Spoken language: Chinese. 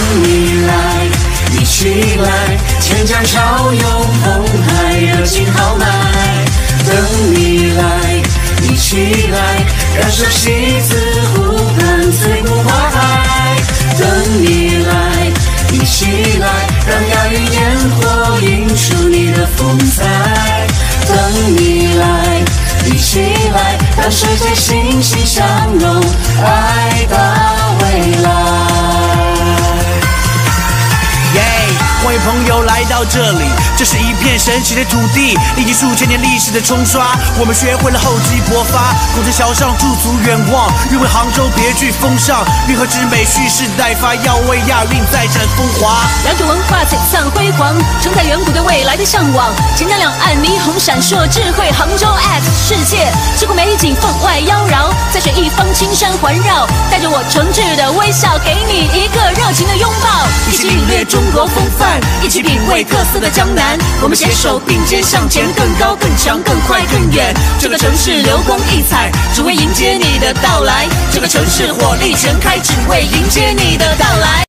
你来，一起来，千江潮涌澎湃，热情豪迈。等你来，一起来，感受西子湖畔翠谷花海。等你来，一起来，让亚运烟火映出你的风采。等你来，一起来，让世界欣欣向荣，爱到未来。 欢迎朋友来到这里，这是一片神奇的土地，历经数千年历史的冲刷，我们学会了厚积薄发，功成小上，驻足远望，愿为杭州别具风尚，运河之美蓄势待发，要为亚运再展风华。 两种文化璀璨辉煌，承载远古对未来的向往。钱江两岸霓虹闪烁，智慧杭州 X 世界，之湖美景分外妖娆，在水一方青山环绕，带着我诚挚的微笑，给你一个热情的拥抱， 一起领略中国风范，一起品味特色的江南，我们携手并肩向前，更高更强更快更远。这个城市流光溢彩，只为迎接你的到来，这个城市火力全开，只为迎接你的到来。